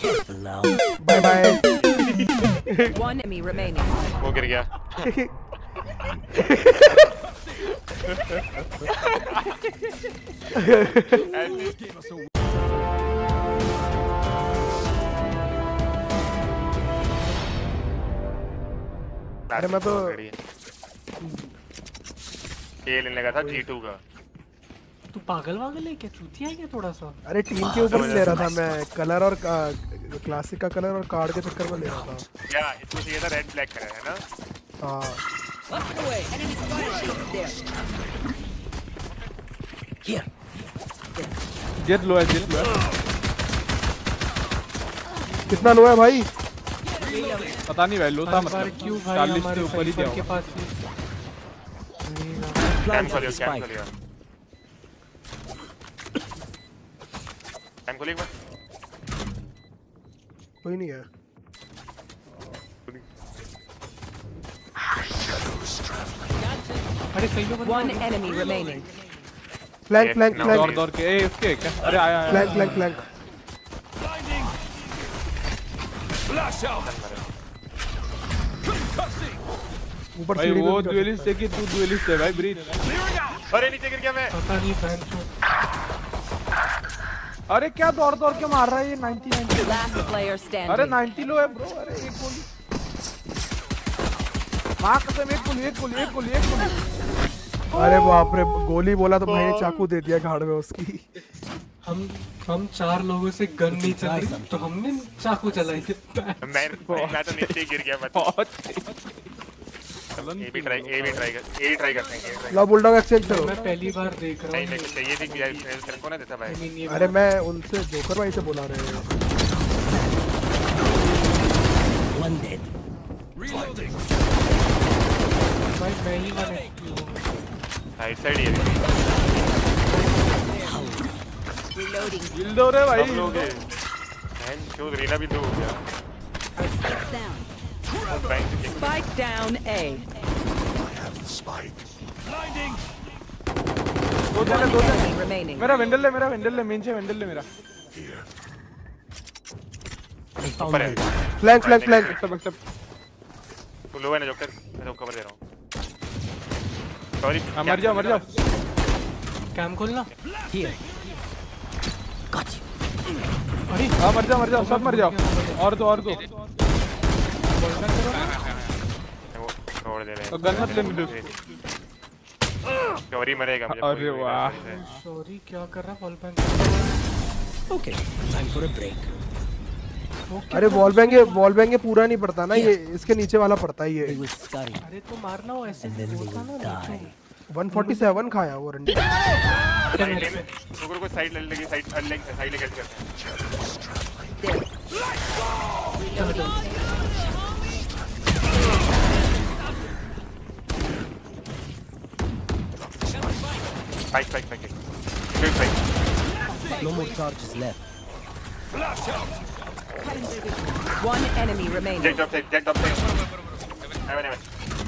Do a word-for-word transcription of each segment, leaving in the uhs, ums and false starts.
Bye bye. One enemy remaining. वो गिर गया। अरे मैं तो खेल लगा था जी टू का। तू पागल वागल है क्या? चूतिया है क्या थोड़ा सा? अरे टीम के ऊपर ले रहा था मैं, कलर और क्लासिक का कलर और कार्ड के चक्कर में ले रहा था। क्या इसमें चाहिए था रेड ब्लैक कलर है ना? हाँ। जेट लो है, जेट लो है। कितना लो है भाई? पता नहीं भाई, लो था मतलब चालीस के ऊपर ही के पास कैम खोलियो, कैम खोलियो, कैम खोलियो। कोई नहीं है। अरे कई लोग One enemy remaining. Flank flank flank दौड़ दौड़ के ए उसके क्या? अरे आया आया फ्लैंक फ्लैंक फ्लैंक। ऊपर भाई वो ड्यूलिस्ट है कि तू ड्यूलिस्ट है भाई? ब्रीच। अरे नीचे गिर गया मैं। पता नहीं फैन क्यों। अरे क्या दौड़ दौड़ के मार रहा है ये? Ninety ninety. Last player standing. अरे नाइंटी लो है ब्रो। अरे एक गोली मां कसम, एक गोली एक गोली एक गोली एक गोली। अरे बाप रे, गोली बोला तो भाई ने चाकू दे दिया गाड़ में उसकी। हम हम चार लोगों से गन नहीं चल रही तो हमने चाकू चलाई थी। मैं मैं तो नीचे गिर गया। मत ए भी ट्राई ए भी ट्राई कर ए ट्राई करते हैं। लो बुलडॉग एक्सचेंज करो। मैं पहली बार देख रहा हूं। नहीं मेरे को चाहिए थी कि तेरे को ना देता भाई। अरे मैं उनसे जोकर भाई से बोला रहे हैं। One dead. Reloading. भाई मैं ही मैंने साइड साइड ये Reloading. हिल दो रे भाई। हम लोग हैं क्यों रीना भी दो हो गया। Spike down A. I have the spike. Blinding. दो जने दो जने remaining. मेरा वेंडल ले, मेरा वेंडल ले, मेन से वेंडल ले मेरा। Flank flank flank. सब सब तू लो है ना जोकर, मैं तो कवर दे रहा हूँ। सॉरी मर जाओ मर जाओ। कैम खोलना। Here. Got you. अरे हां मर जाओ मर जाओ सब मर जाओ। और दो और दो। छोड़ दे रहे तो गन मत ले मिडल। सॉरी मरेगा मुझे। अरे वाह। सॉरी क्या कर रहा बॉल बैंक? Okay. Time for a break. अरे वॉल बैंग ये वॉल बैंग ये पूरा नहीं पड़ता ना, ये इसके नीचे वाला पड़ता है ये। अरे तो मारना वो ऐसे होता ना नीचे। one forty-seven खाया वो रंडी। रुको रुको साइड ले लेगी, साइड साइड ले साइड ले कैसे करते हैं? Spike, spike, spike. Good spike. No more charges left. One enemy remaining. Jet top side, jet top side. Heaven, heaven.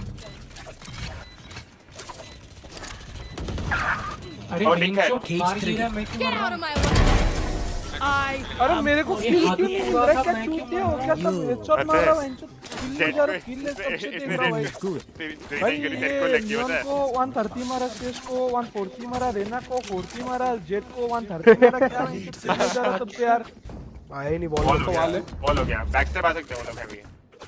अरे और लिखा है मार दिया मैं क्यों मार रहा हूं? अरे मेरे को किल क्यों नहीं मिल रहा? क्या चूतिया हो क्या? सब हेडशॉट मार रहा हूं इनको। किल जा रहा किल ले सबसे देख रहा भाई। भाई ये नियॉन को one thirty मारा, स्पेस को one forty मारा, रेना को forty मारा, जेट को one thirty मारा। क्या नहीं जा रहा सब पे यार। आए नहीं बॉल बॉल वाले बॉल हो गया। बैक से आ सकते हो लोग हैवी।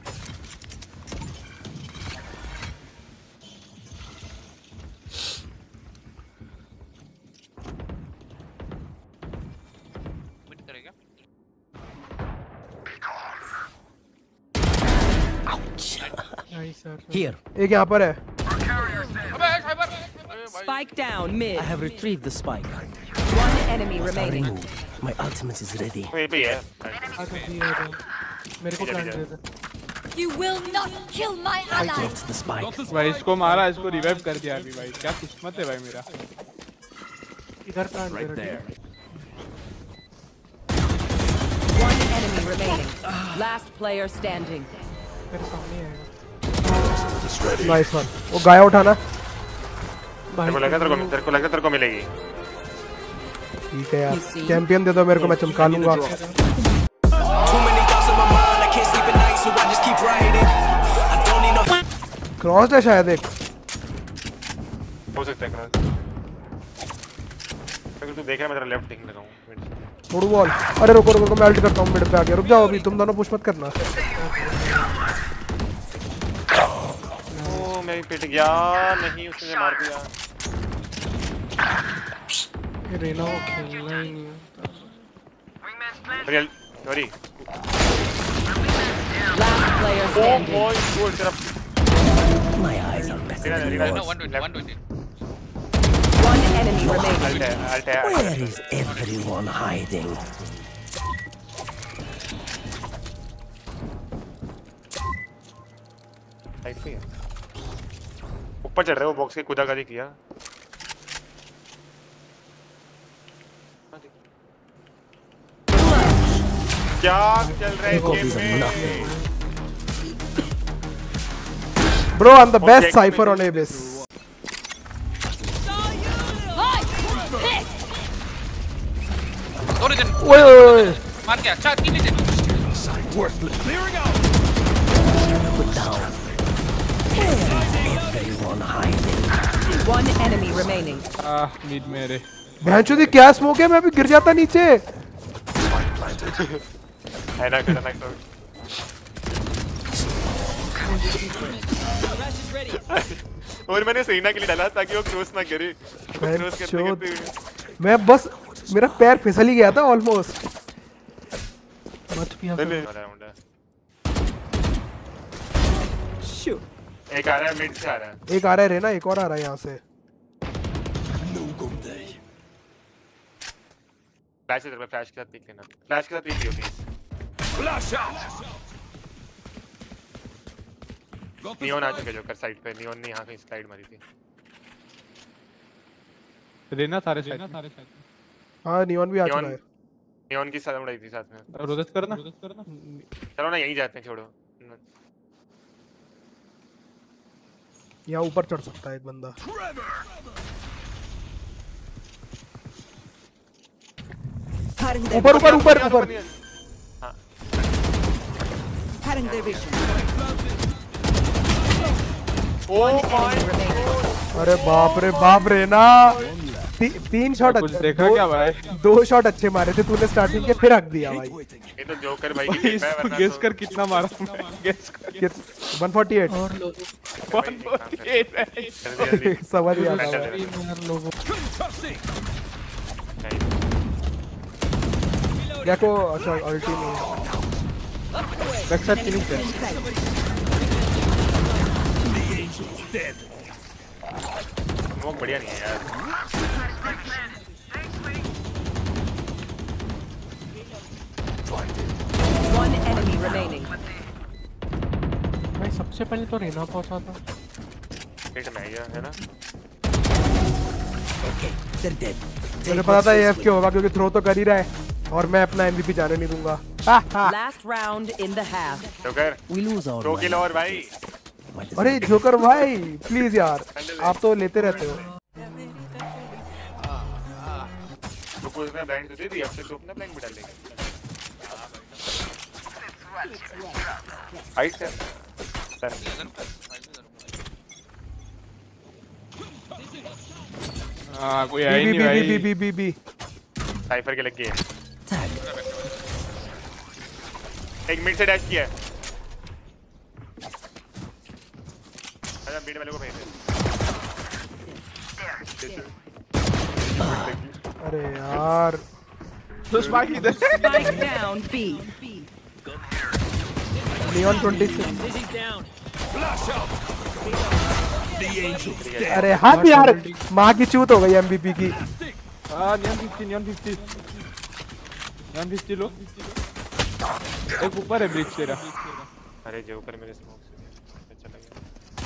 Here. एक यहाँ पर है। Spike down mid. I have retrieved the spike. One enemy remaining. My ultimate is ready. ये भी है। मेरे को प्लान दे दे। You will not kill my ally. That's the spike. भाई इसको मारा, इसको रिवाइव कर दिया अभी भाई। क्या किस्मत है भाई मेरा। इधर प्लान दे रहा। One enemy remaining. Last player standing. मेरे सामने आएगा। Nice one. वो गाया उठाना। तेरे को लगा तेरे को तेरे को लगा तेरे को मिलेगी। ठीक है यार, चैंपियन दे दो मेरे को, मैं चमका लूंगा। क्रॉस है शायद एक। हो सकता है क्रॉस। अगर तू देख रहा है मैं तेरा लेफ्ट देखने लगा हूं। फुटबॉल। अरे रुको रुको मैं अल्ट करता हूं मिड पे आके। रुक जाओ अभी तुम दोनों पुश मत करना। ओ मैं पिट गया नहीं उसने मार दिया। ये रेना को खेलना ही नहीं आता। Real sorry. Last player standing. ओह गोल तेरा। My eyes are better than Rina, yours. one twenty, one twenty. One enemy remaining. Alt है, alt है, alt Where है। is everyone hiding? साइड पे है। ऊपर चढ़ रहे हो बॉक्स के कूदाकादी किया। क्या चल रहा है गेम में? Bro, I'm the best cipher on Abyss. Origin ओए ओए मार के अच्छा तीन लीजिए। Put down. Where is everyone hiding? One enemy remaining. आह मिड मेरे। भैंचोदी क्या स्मोक है मैं अभी गिर जाता नीचे। है ना करना तो। और मैंने सेना के लिए डाला ताकि वो क्रॉस ना करे। क्रॉस करते करते मैं बस मेरा पैर फिसल ही गया था ऑलमोस्ट। मत पिया एक आ रहा है मिड से आ रहा है। एक आ रहा है रेना एक और आ रहा है यहाँ से। फ्लैश से तेरे फ्लैश के साथ देख लेना। फ्लैश के साथ देख लियो प्लीज। Flash out. नियॉन आ चुका है जोकर साइड पे। नियॉन ने यहाँ कहीं स्लाइड मारी थी। रेना सारे साइड में। हाँ नियॉन भी आ चुका है। नियॉन की साथ उड़ाई थी साथ में। रोजेस करना। चलो ना यहीं जाते हैं छोड़ो। यहाँ ऊपर चढ़ सकता है एक बंदा। ऊपर ऊपर ऊपर ऊपर। अरे बाप रे बाप रे ना। ती, तीन शॉट अच्छे देखा क्या भाई? दो शॉट अच्छे मारे थे तूने स्टार्टिंग के फिर हक दिया भाई। ये तो जोकर भाई की टीम है वरना गेस कर कितना मारा गेस कर। एक सौ अड़तालीस और लोग एक सौ अड़तालीस समझ गया था यार लोगों देखो। अच्छा अल्टी में बैक साइड की नीचे स्मोक बढ़िया नहीं है यार। One enemy remaining. भाई सबसे पहले तो रेना पहुंचा था। एक में आया है ना। Okay, they're dead. मुझे पता था ये एफ क्यों होगा क्योंकि थ्रो तो कर ही रहा है और मैं अपना एमवीपी जाने नहीं दूंगा। Last round in the half. Joker We lose our दो किल mind. और भाई। अरे जोकर भाई प्लीज यार आप तो लेते रहते हो। रुको उसने ब्लाइंड तो दे दी अब से तो अपना ब्लाइंड भी डाल देंगे। हाइट कर सर। हां कोई आई बी नहीं बी भाई। B B B B Cypher के लग गए। Tag. एक मिड से डैश किया है। अच्छा मिड वाले को भेज दे। अरे यार तो स्पाइक इधर। Spike down B. नियॉन छब्बीस। अरे हाथ यार माँ की चूत हो गई एमवीपी की। हां नियन पचास नियन पचास नियन पचास लो। एक ऊपर है ब्रिज तेरा। अरे जोकर मेरे स्मोक से चला गया।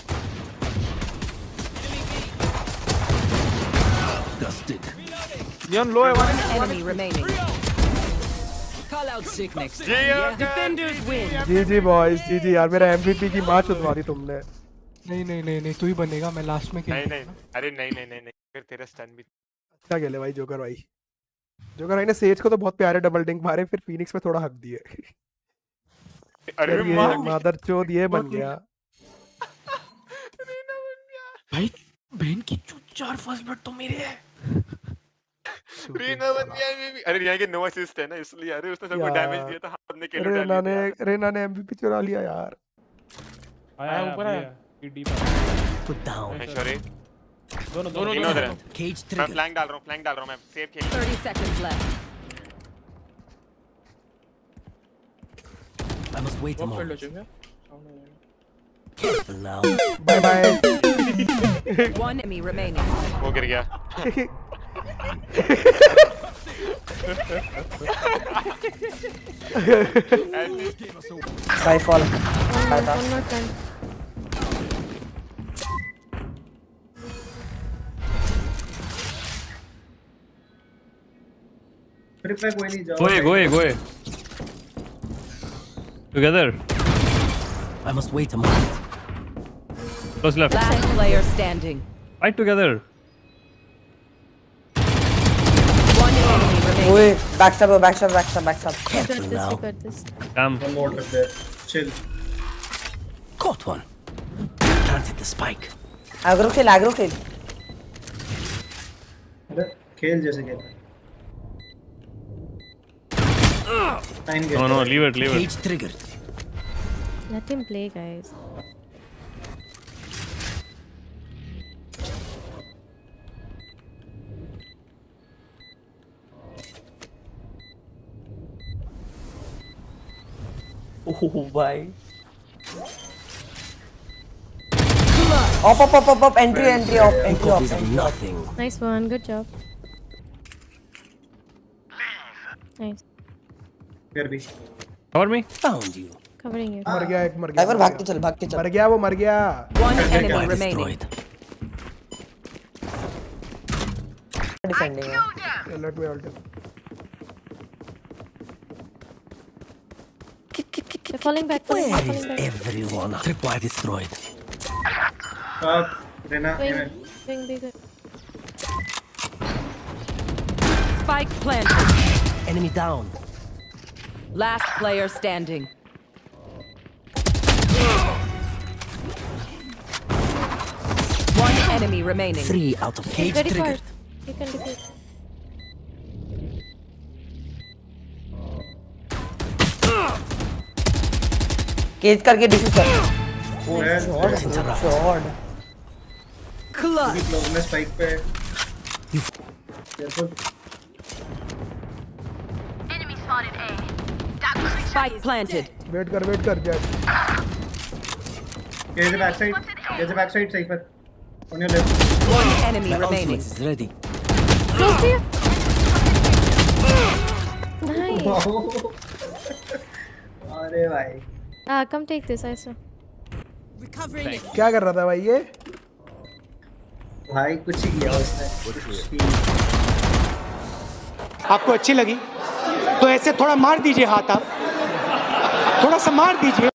Dusted. नियन लो है One enemy remaining. Call out sick next time. Yeah. Defenders win. G G boys G G यार मेरा एमवीपी की माँ चुदवा दी तुमने। नहीं नहीं नहीं नहीं तू ही बनेगा मैं लास्ट में नहीं खेल। नहीं अरे नहीं नहीं नहीं नहीं फिर तेरा स्टन भी अच्छा खेले भाई जोकर भाई। जोकर भाई ने सेज को तो बहुत प्यारे डबल डिंक मारे फिर फिनिक्स पे थोड़ा हक दिए। अरे ये मां मादर चोद ये बन गया। भाई बहन की चूत चार फर्स्ट ब्लड तो मेरे है। रीना बन गया में भी। अरे रिया के नो असिस्ट है ना इसलिए। अरे उसने सबको डैमेज दिया था, हमने किल डाल रेना ने दिया। रेना ने एमवीपी चुरा लिया यार। आया ऊपर आया डी पर। Put down. सॉरी दोनों दोनों दोनों उधर है। Cage मैं trigger. फ्लैंक डाल रहा हूं, फ्लैंक डाल रहा हूं मैं। सेव खेल। thirty seconds left. I must wait a box कर लो moment. चुके। Careful now. Bye bye. One enemy remaining. वो गिर गया। By fall. One, one more time. Go away, go away, go away. Together. I must wait a moment. Close left. Last player standing. Fight together. One enemy remaining. Oi, backstab, backstab, backstab, backstab. We got Careful this, now. we got this. Come. Caught one. Planted the spike. Aggro kill, aggro kill. खेल जैसे खेल। No, no, leave it, leave it. Cage triggered. Let him play, guys. Oh, bye. Up, up, up, up, up. Entry, entry, up, entry, up. Copies of nothing. Nice one, good job. Nice. फिर भी Cover me. Found you. Covering you. मर गया एक, मर गया। Cypher भाग के चल, भाग के चल। मर गया वो, मर गया। One enemy Why remaining. destroyed? Defending है। Let me ult. They're falling back, falling Where back, is falling back. everyone? Tripwire destroyed. अब Reyna Doing, doing bigger. Spike planted. Enemy down. Last player standing. One enemy remaining. Three out of He's cage very far. triggered. You can defeat. Cage करके defeat कर। Let's interrupt. Shot. Clutch. Close में spike पे Spike planted. Wait कर, wait कर Jett. Cage back side cage back side सही पर on your left One enemy My remaining. ultimate is ready. Close to you. Nice. अरे भाई Ah, come take this, I saw. क्या कर रहा था भाई ये? भाई कुछ ही किया उसने आपको अच्छी लगी तो ऐसे थोड़ा मार दीजिए हाथ, आप थोड़ा सा मार दीजिए।